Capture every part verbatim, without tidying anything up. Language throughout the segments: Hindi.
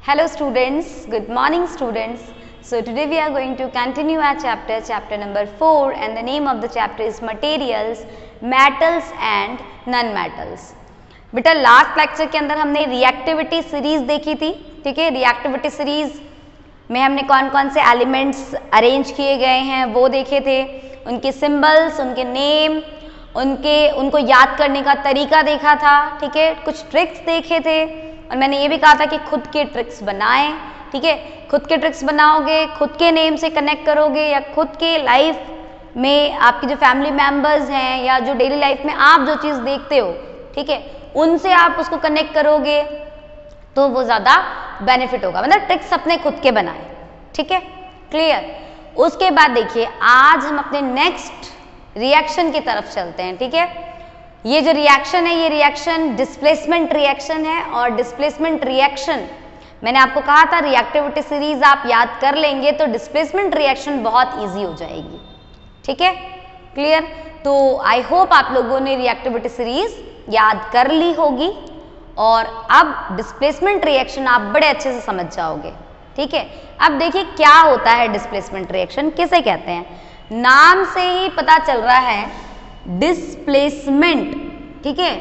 Hello students, good morning students. So today we are going to continue our chapter, chapter number four, and the name of the chapter is materials, metals and non-metals. बेटा लास्ट लेक्चर के अंदर हमने रिएक्टिविटी सीरीज देखी थी, ठीक है। रिएक्टिविटी सीरीज में हमने कौन कौन से एलिमेंट्स अरेंज किए गए हैं वो देखे थे, उनके सिंबल्स, उनके नेम, उनके उनको याद करने का तरीका देखा था, ठीक है। कुछ ट्रिक्स देखे थे और मैंने ये भी कहा था कि खुद के ट्रिक्स बनाएं, ठीक है। खुद के ट्रिक्स बनाओगे, खुद के नेम से कनेक्ट करोगे या खुद के लाइफ में आपके जो फैमिली मेंबर्स हैं या जो डेली लाइफ में आप जो चीज़ देखते हो, ठीक है, उनसे आप उसको कनेक्ट करोगे तो वो ज़्यादा बेनिफिट होगा। मतलब ट्रिक्स अपने खुद के बनाएं, ठीक है, क्लियर। उसके बाद देखिए आज हम अपने नेक्स्ट रिएक्शन की तरफ चलते हैं, ठीक है। ये जो रिएक्शन है ये रिएक्शन डिस्प्लेसमेंट रिएक्शन है और डिस्प्लेसमेंट रिएक्शन मैंने आपको कहा था रिएक्टिविटी सीरीज आप याद कर लेंगे तो डिस्प्लेसमेंट रिएक्शन बहुत इजी हो जाएगी, ठीक है, क्लियर। तो आई होप आप लोगों ने रिएक्टिविटी सीरीज याद कर ली होगी और अब डिस्प्लेसमेंट रिएक्शन आप बड़े अच्छे से समझ जाओगे, ठीक है। अब देखिए क्या होता है डिस्प्लेसमेंट रिएक्शन, किसे कहते हैं। नाम से ही पता चल रहा है डिस्प्लेसमेंट, ठीक है,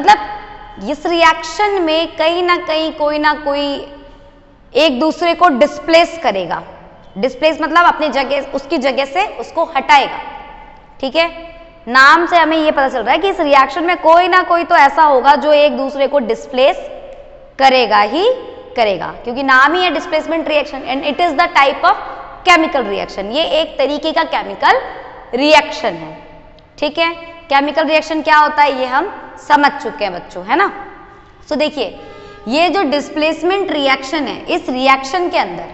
मतलब इस रिएक्शन में कहीं ना कहीं कोई ना कोई एक दूसरे को डिस्प्लेस करेगा। डिस्प्लेस मतलब अपनी जगह, उसकी जगह से उसको हटाएगा, ठीक है। नाम से हमें ये पता चल रहा है कि इस रिएक्शन में कोई ना कोई तो ऐसा होगा जो एक दूसरे को डिस्प्लेस करेगा ही करेगा, क्योंकि नाम ही है displacement reaction and it is the type of chemical reaction. ये एक तरीके का केमिकल रिएक्शन है, ठीक है। केमिकल रिएक्शन क्या होता है ये हम समझ चुके हैं बच्चों, है ना। सो so, देखिए ये जो डिस्प्लेसमेंट रिएक्शन है इस रिएक्शन के अंदर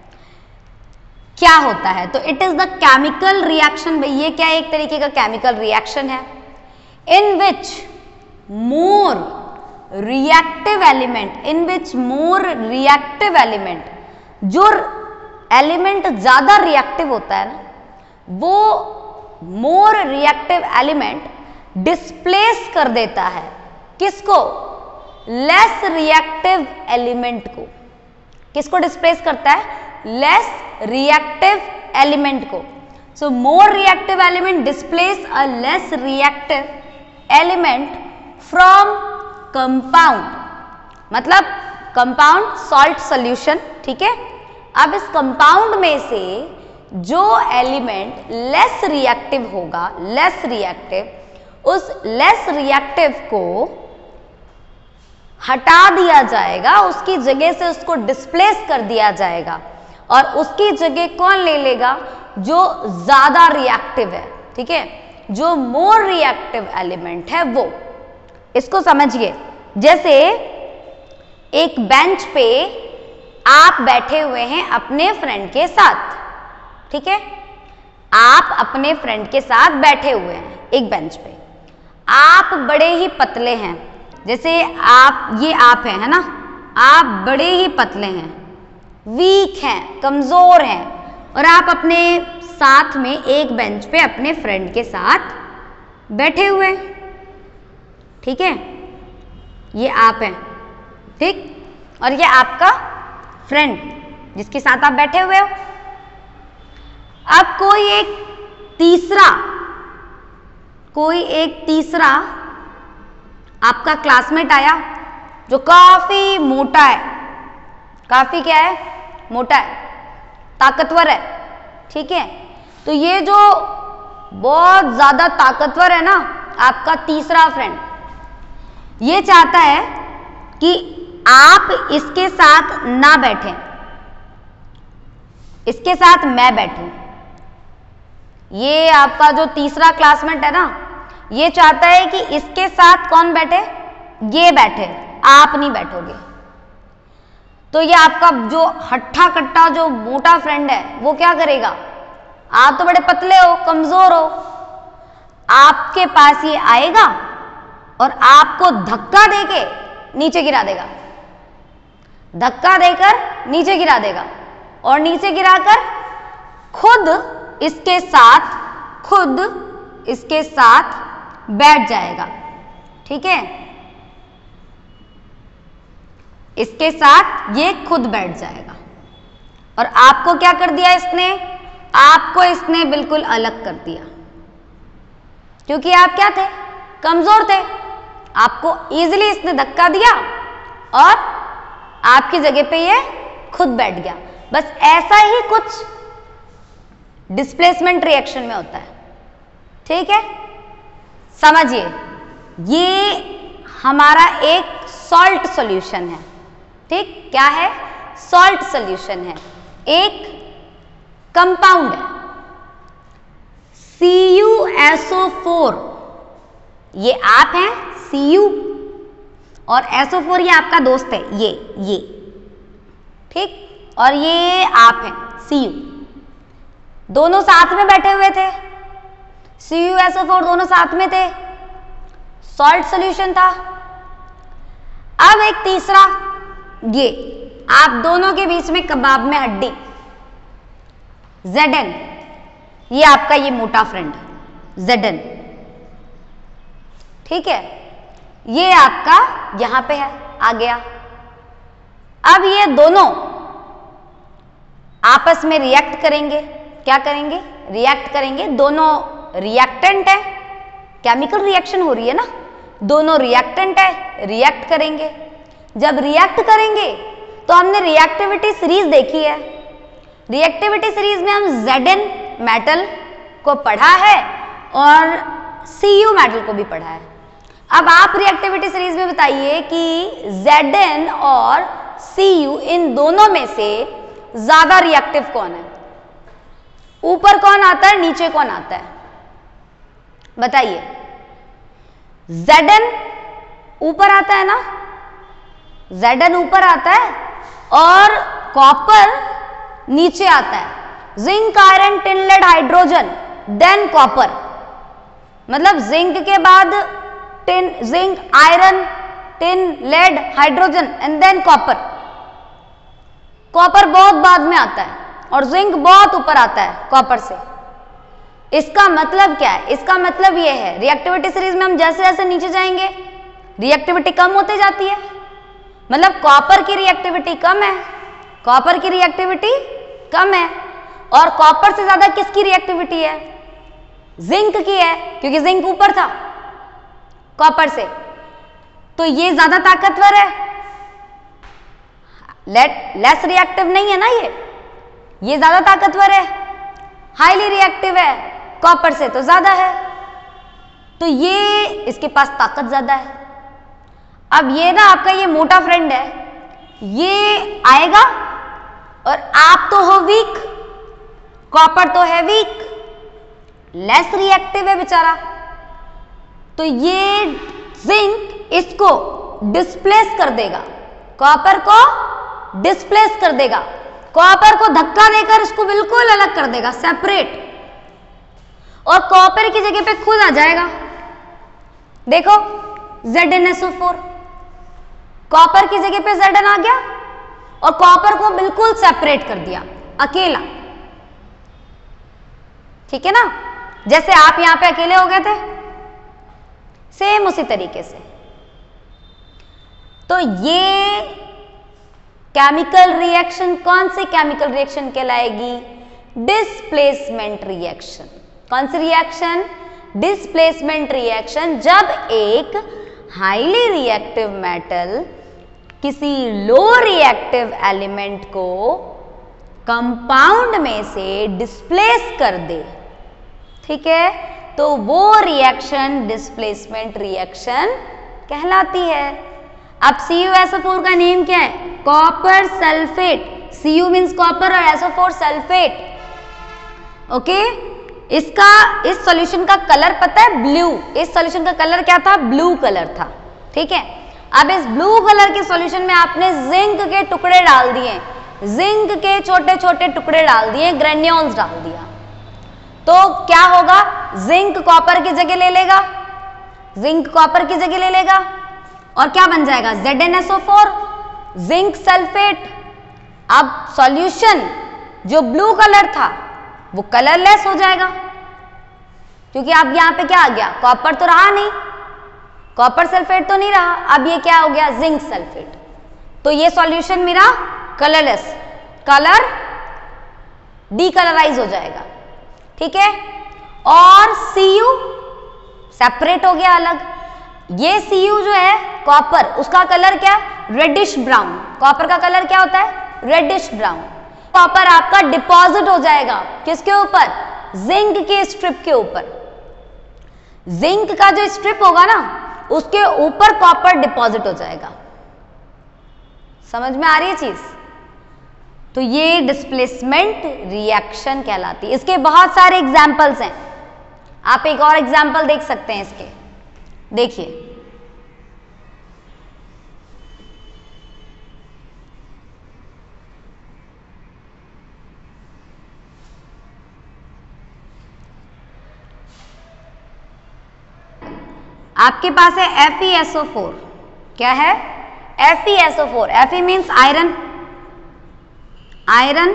क्या होता है, तो it is the chemical reaction. भाई ये क्या एक तरीके का केमिकल रिएक्शन है in which more reactive element in which more reactive element जो एलिमेंट ज्यादा रिएक्टिव होता है ना वो मोर रिएक्टिव एलिमेंट डिस्प्लेस कर देता है किसको, लेस रिएक्टिव एलिमेंट को। किसको डिस्प्लेस करता है, लेस रिएक्टिव एलिमेंट को। So more reactive element displace a less reactive element from compound, मतलब कंपाउंड सॉल्ट सॉल्यूशन, ठीक है। अब इस कंपाउंड में से जो एलिमेंट लेस रिएक्टिव होगा, लेस रिएक्टिव, उस लेस रिएक्टिव को हटा दिया जाएगा, उसकी जगह से उसको डिस्प्लेस कर दिया जाएगा और उसकी जगह कौन ले लेगा, जो ज्यादा रिएक्टिव है, ठीक है, जो मोर रिएक्टिव एलिमेंट है वो। इसको समझिए, जैसे एक बेंच पे आप बैठे हुए हैं अपने फ्रेंड के साथ, ठीक है, आप अपने फ्रेंड के साथ बैठे हुए हैं एक बेंच पे। आप बड़े ही पतले हैं, जैसे आप, ये आप हैं, है ना, आप बड़े ही पतले हैं, वीक हैं, कमजोर हैं और आप अपने साथ में एक बेंच पे अपने फ्रेंड के साथ बैठे हुए हैं, ठीक है। ये आप हैं, ठीक, और ये आपका फ्रेंड जिसके साथ आप बैठे हुए हो। अब कोई एक तीसरा कोई एक तीसरा आपका क्लासमेट आया जो काफी मोटा है, काफी क्या है, मोटा है, ताकतवर है, ठीक है। तो ये जो बहुत ज्यादा ताकतवर है ना आपका तीसरा फ्रेंड, ये चाहता है कि आप इसके साथ ना बैठें, इसके साथ मैं बैठूं। ये आपका जो तीसरा क्लासमेट है ना ये चाहता है कि इसके साथ कौन बैठे, ये बैठे, आप नहीं बैठोगे। तो ये आपका जो हट्ठा कट्टा जो मोटा फ्रेंड है वो क्या करेगा, आप तो बड़े पतले हो, कमजोर हो, आपके पास ये आएगा और आपको धक्का देके नीचे गिरा देगा, धक्का देकर नीचे गिरा देगा और नीचे गिराकर खुद इसके साथ खुद इसके साथ बैठ जाएगा, ठीक है। इसके साथ ये खुद बैठ जाएगा। और आपको क्या कर दिया इसने, आपको इसने बिल्कुल अलग कर दिया, क्योंकि आप क्या थे, कमजोर थे। आपको इजीली इसने धक्का दिया और आपकी जगह पे ये खुद बैठ गया। बस ऐसा ही कुछ डिस्प्लेसमेंट रिएक्शन में होता है, ठीक है। समझिए, ये हमारा एक सॉल्ट सॉल्यूशन है, ठीक, क्या है, सॉल्ट सॉल्यूशन है, एक कंपाउंड है C U S O four. ये आप हैं सी यू और एस ओ फोर ये आपका दोस्त है, ये ये ठीक, और ये आप हैं सी यू, दोनों साथ में बैठे हुए थे, C U S O four दोनों साथ में थे, सॉल्ट सॉल्यूशन था। अब एक तीसरा, ये आप दोनों के बीच में कबाब में हड्डी Zn, ये आपका ये मोटा फ्रेंड Zn, ठीक है, ये आपका यहां पे है, आ गया। अब ये दोनों आपस में रिएक्ट करेंगे, क्या करेंगे, रिएक्ट करेंगे, दोनों रिएक्टेंट है, केमिकल रिएक्शन हो रही है ना, दोनों रिएक्टेंट है, रिएक्ट करेंगे। जब रिएक्ट करेंगे तो हमने रिएक्टिविटी सीरीज देखी है, रिएक्टिविटी सीरीज में हम Zn मेटल को पढ़ा है और सी यू मेटल को भी पढ़ा है। अब आप रिएक्टिविटी सीरीज में बताइए कि Zn और सी यू इन दोनों में से ज्यादा रिएक्टिव कौन है, ऊपर कौन आता है, नीचे कौन आता है, बताइए। Zn ऊपर आता है ना, Zn ऊपर आता है और कॉपर नीचे आता है। Zinc, iron, tin, lead, hydrogen, then copper, मतलब जिंक के बाद tin, zinc, iron, tin, lead, hydrogen and then copper. Copper बहुत बाद में आता है और जिंक बहुत ऊपर आता है कॉपर से। इसका मतलब क्या है, इसका मतलब यह है रिएक्टिविटी सीरीज में हम जैसे जैसे नीचे जाएंगे रिएक्टिविटी कम होते जाती है, मतलब कॉपर की रिएक्टिविटी कम है, कॉपर की रिएक्टिविटी कम है, और कॉपर से ज्यादा किसकी रिएक्टिविटी है, जिंक की है, क्योंकि जिंक ऊपर था कॉपर से, तो ये ज्यादा ताकतवर है, लेट लेस रिएक्टिव नहीं है ना, ये ये ज्यादा ताकतवर है, हाईली रिएक्टिव है, कॉपर से तो ज्यादा है, तो ये इसके पास ताकत ज्यादा है। अब ये ना आपका ये मोटा फ्रेंड है, ये आएगा और आप तो हो वीक, कॉपर तो है वीक, लेस रिएक्टिव है बेचारा, तो ये जिंक इसको डिस्प्लेस कर देगा, कॉपर को डिस्प्लेस कर देगा, कॉपर को धक्का देकर इसको बिल्कुल अलग कर देगा, सेपरेट, और कॉपर की जगह पे खुद आ जाएगा। देखो Zn S O four, copper की जगह पे Zn आ गया और कॉपर को बिल्कुल सेपरेट कर दिया, अकेला, ठीक है ना, जैसे आप यहां पे अकेले हो गए थे, सेम उसी तरीके से। तो ये केमिकल रिएक्शन कौन सी केमिकल रिएक्शन कहलाएगी, डिस्प्लेसमेंट रिएक्शन। कौन सी रिएक्शन, डिस्प्लेसमेंट रिएक्शन, जब एक हाईली रिएक्टिव मेटल किसी लो रिएक्टिव एलिमेंट को कंपाउंड में से डिस्प्लेस कर दे, ठीक है, तो वो रिएक्शन डिस्प्लेसमेंट रिएक्शन कहलाती है। अब C U S O four का नेम क्या है, copper sulphate, C U means copper और S O four sulphate, okay. इसका इस सॉल्यूशन का कलर पता है, ब्लू, इस सॉल्यूशन का कलर क्या था, ब्लू कलर था, ठीक है। अब इस ब्लू कलर के सॉल्यूशन में आपने जिंक के टुकड़े डाल दिए, जिंक के छोटे छोटे टुकड़े डाल दिए, ग्रेन्यूल्स डाल दिया, तो क्या होगा, जिंक कॉपर की जगह ले लेगा, जिंक कॉपर की जगह ले लेगा और क्या बन जाएगा, Zn S O four, zinc sulphate. अब सॉल्यूशन जो ब्लू कलर था वो कलरलेस हो जाएगा, क्योंकि अब यहां पे क्या आ गया, कॉपर तो रहा नहीं, कॉपर सल्फेट तो नहीं रहा, अब ये क्या हो गया, जिंक सल्फेट। तो ये सॉल्यूशन मेरा कलरलेस, कलर डीकलराइज हो जाएगा, ठीक है। और Cu सेपरेट हो गया अलग। ये Cu जो है कॉपर, उसका कलर क्या, रेडिश ब्राउन। कॉपर का कलर क्या होता है, रेडिश ब्राउन। कॉपर आपका डिपॉजिट हो जाएगा किसके ऊपर, जिंक के स्ट्रिप के ऊपर। जिंक का जो स्ट्रिप होगा ना, उसके ऊपर कॉपर डिपॉजिट हो जाएगा। समझ में आ रही है चीज। तो ये डिस्प्लेसमेंट रिएक्शन कहलाती है। इसके बहुत सारे एग्जाम्पल्स हैं, आप एक और एग्जाम्पल देख सकते हैं इसके, देखिए। आपके पास है F E S O four, क्या है, F E S O four. Fe means iron, iron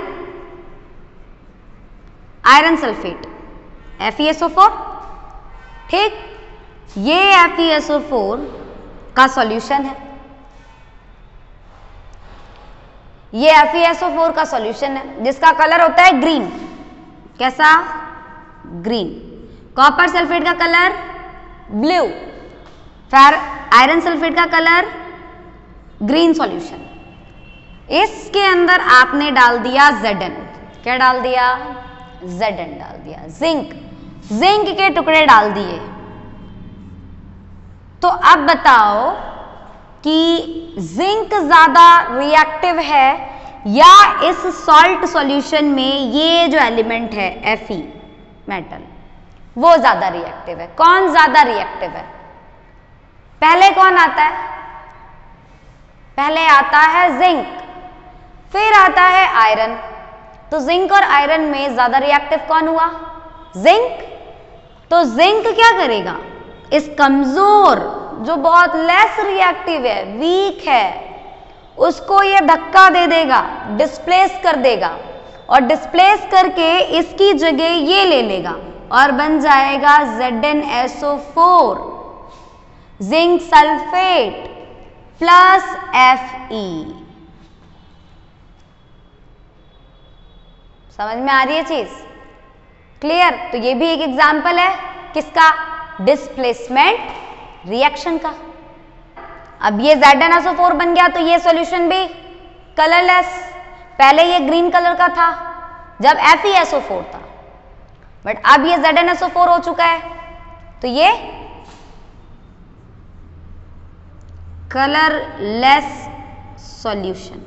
iron sulphate, F E S O four, ठीक। ये F E S O four का सॉल्यूशन है, ये F E S O four का सॉल्यूशन है जिसका कलर होता है ग्रीन। कैसा, ग्रीन। कॉपर सल्फेट का कलर ब्लू, फिर आयरन सल्फेट का कलर ग्रीन सॉल्यूशन। इसके अंदर आपने डाल दिया Zn, क्या डाल दिया, Zn डाल दिया, जिंक, जिंक के टुकड़े डाल दिए। तो अब बताओ कि जिंक ज्यादा रिएक्टिव है या इस सॉल्ट सॉल्यूशन में ये जो एलिमेंट है Fe मेटल, वो ज्यादा रिएक्टिव है। कौन ज्यादा रिएक्टिव है, पहले कौन आता है, पहले आता है जिंक, फिर आता है आयरन। तो जिंक और आयरन में ज्यादा रिएक्टिव कौन हुआ, जिंक। तो जिंक क्या करेगा, इस कमजोर जो बहुत लेस रिएक्टिव है, वीक है, उसको ये धक्का दे देगा, डिस्प्लेस कर देगा, और डिस्प्लेस करके इसकी जगह ये ले लेगा और बन जाएगा Z n S O four, zinc sulphate plus Fe। समझ में आ रही है चीज, क्लियर। तो ये भी एक एग्जाम्पल है किसका, डिस्प्लेसमेंट रिएक्शन का। अब ये Z n S O four बन गया तो ये सॉल्यूशन भी कलरलेस। पहले ये ग्रीन कलर का था जब F e S O four था, बट अब ये Z n S O four हो चुका है, तो ये कलरलेस सॉल्यूशन,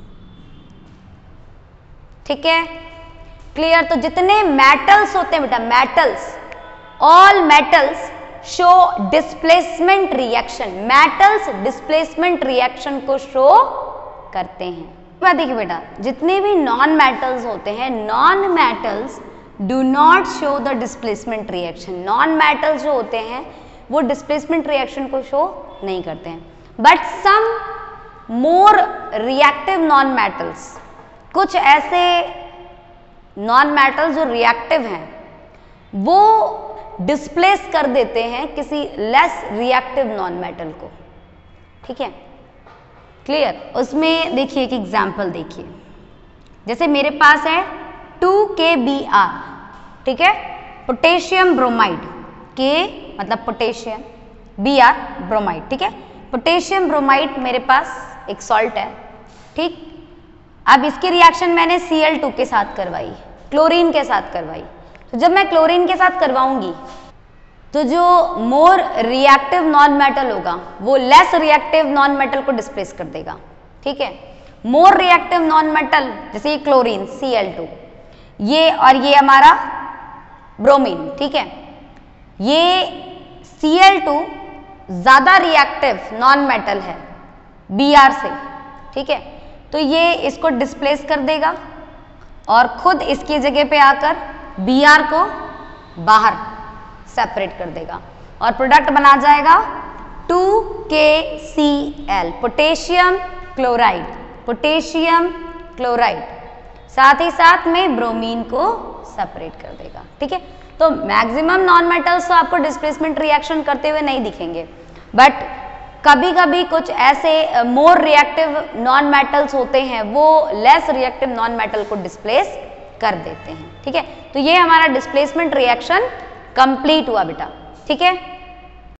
ठीक है, क्लियर। तो जितने मेटल्स होते हैं बेटा, metals, all metals show displacement reaction, metals displacement reaction को शो करते हैं। देखिए बेटा, जितने भी नॉन मेटल्स होते हैं, non metals do not show the displacement reaction. Non metals जो होते हैं वो डिस्प्लेसमेंट रिएक्शन को शो नहीं करते हैं, but some more reactive non metals, कुछ ऐसे नॉन मेटल्स जो रिएक्टिव हैं वो डिस्प्लेस कर देते हैं किसी लेस रिएक्टिव नॉन मेटल को, ठीक है, क्लियर। उसमें देखिए एक एग्जांपल देखिए, जैसे मेरे पास है टू के बी आर, ठीक है, पोटेशियम ब्रोमाइड, के मतलब पोटेशियम, बी आर ब्रोमाइड, ठीक है। पोटेशियम ब्रोमाइड मेरे पास एक सॉल्ट है, ठीक। अब इसकी रिएक्शन मैंने सी एल टू के साथ करवाई, क्लोरीन के साथ करवाई। तो जब मैं क्लोरीन के साथ करवाऊंगी तो जो मोर रिएक्टिव नॉन मेटल होगा वो लेस रिएक्टिव नॉन मेटल को डिस्प्लेस कर देगा, ठीक है। मोर रिएक्टिव नॉन मेटल जैसे ये क्लोरीन सी एल टू, ये और ये हमारा ब्रोमीन, ठीक है, ये सी एल टू ज्यादा रिएक्टिव नॉन मेटल है बी आर से, ठीक है। तो ये इसको डिस्प्लेस कर देगा और खुद इसकी जगह पे आकर बी आर को बाहर सेपरेट कर देगा और प्रोडक्ट बना जाएगा two K C L, potassium chloride, potassium chloride, साथ ही साथ में ब्रोमीन को सेपरेट कर देगा, ठीक है। तो मैक्सिमम नॉन मेटल्स तो आपको डिस्प्लेसमेंट रिएक्शन करते हुए नहीं दिखेंगे, बट कभी कभी कुछ ऐसे मोर रिएक्टिव नॉन मेटल्स होते हैं वो लेस रिएक्टिव नॉन मेटल को डिस्प्लेस कर देते हैं। ठीक है, तो ये हमारा डिस्प्लेसमेंट रिएक्शन कंप्लीट हुआ बेटा। ठीक है।